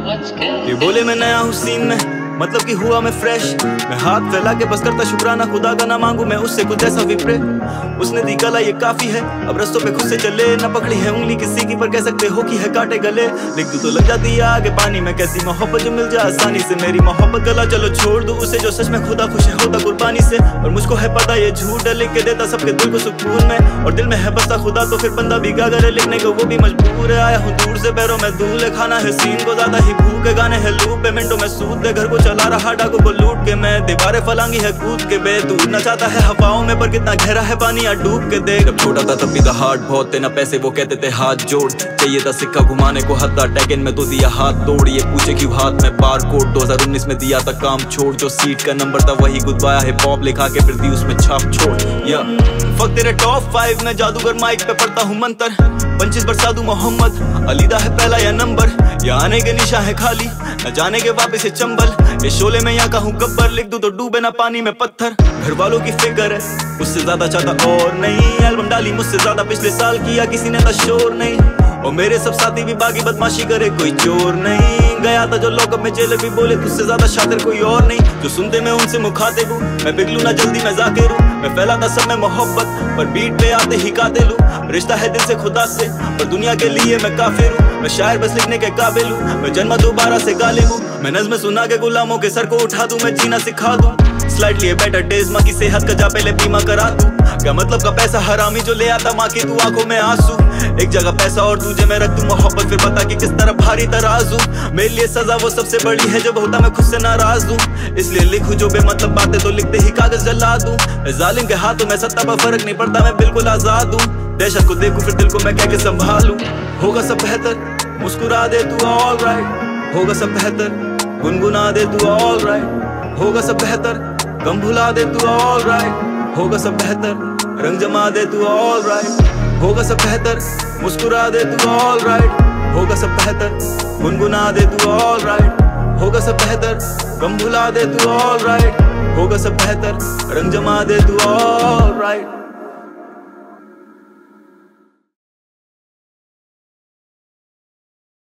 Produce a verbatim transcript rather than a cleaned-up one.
ये बोले मैं नया हूँ सीन में, मतलब कि हुआ मैं फ्रेश। मैं हाथ फैला के बस करता शुक्राना, खुदा का ना मांगू मैं उससे कुछ ऐसा विप्रे। उसने दी कला ये काफी है, अब रस्तों पे खुद से चले। न पकड़ी है उंगली किसी की पर कह सकते हो कि है काटे गले। लिख दूं तो लग जाती है आगे पानी में, कैसी मोहब्बत जो मिल जाए आसानी से। मेरी मोहब्बत गला चलो छोड़ दूं उसे, जो सच में खुदा खुश है होता कुर्बानी से। और मुझको है पता ये झूठ है, लिख के देता सबके दिल को सुकून में। और दिल में है बसता खुदा तो फिर बंदा भी क्या करे, लिखने को वो भी मजबूर है। आया हूँ दूर से पैरों में धूल है, खाना है सीन को ज्यादा ही भूख है। गाने है लूप पे मिनटों में सूद है, घर को चला रहा डाकू को लूट के। मैं दीवारें फलांगी है कूद के, बेदूर न चाहता है हवाओं में पर कितना गहरा है पानी या डूब के देख। जब छोटा था तब भी था हार्ड बहुत थे, ना पैसे वो कहते थे हाथ जोड़। चाहिए था सिक्का घुमाने को हत्ता, टैगन में तो दिया हाथ तोड़। ये पूछे क्यों हाथ में बार कोड, दो हज़ार उन्नीस में दिया था काम छोड़। जो सीट का नंबर था वही गुदवाया है पॉप, लिखा के फिर दी उसमें छाप छोड़। या फक तेरे टॉप फाइव में जादूगर माइक पे पढ़ता हूँ मंत्र। पंचिस बरसादू मोहम्मद अलीदा है पहला या नंबर, या आने के निशा है खाली न जाने के वापस है चंबल। ये शोले में यहाँ का हूँ गब्बर, लिख दूं तो डूबे ना पानी में पत्थर। घर वालों की फिक्र है उससे ज्यादा चाहता और नहीं। एल्बम डाली मुझसे ज्यादा पिछले साल किया किसी ने था शोर नहीं। और मेरे सब साथी भी बागी बदमाशी करे कोई चोर नहीं। गया था जो लॉकअप में जेलर भी बोले तुझसे ज्यादा शातिर कोई और नहीं। जो सुनते मैं उनसे मुखातिब हूँ, मैं पिघलू ना जल्दी मैं जाकिर हूँ। मैं फैलाता सब में मोहब्बत पर बीट पे आते ही कातिल हूँ। रिश्ता है दिल से खुदा से पर दुनिया के लिए मैं काफिर हूँ। मैं शायर बस लिखने के काबिल हूँ, मैं जन्म दोबारा से गालिब हूँ। मैं नज़्म सुना के गुलामों के सर को उठा दूं, मैं जीना सिखा दूं। स्लाइटली बेटर डेज माँ की सेहत का जा पहले बीमा करा दूं। क्या मतलब का पैसा हरामी जो ले आता माँ की तू आंखों में आंसू। एक जगह पैसा और दूजे में रख दूं मोहब्बत, फिर बता कि किस तरह भारी तराजू। मेरे लिए सजा वो सबसे बड़ी है जब होता मैं खुद से नाराज हूँ। इसलिए लिखूं जो बेमतलब बातें तो लिखते ही कागज जला दूं। जालिम के हाथों में सत्ता पर फर्क नहीं पड़ता, मैं बिल्कुल आजाद हूँ। दहशत को देखूं फिर दिल को मैं कैसे संभालूं। होगा सब बेहतर मुस्कुरा दे तू ऑल राइट, होगा सब बेहतर गुनगुना दे तू ऑल राइट। होगा सब बेहतर गम भुला दे तू ऑल राइट, होगा सब बेहतर रंग जमा दे तू ऑल राइट। होगा सब बेहतर मुस्कुरा दे तू ऑल राइट, होगा सब बेहतर गुनगुना दे तू ऑल राइट। होगा सब बेहतर गम भुला दे तू ऑल राइट, होगा सब बेहतर रंग जमा दे तू ऑल राइट।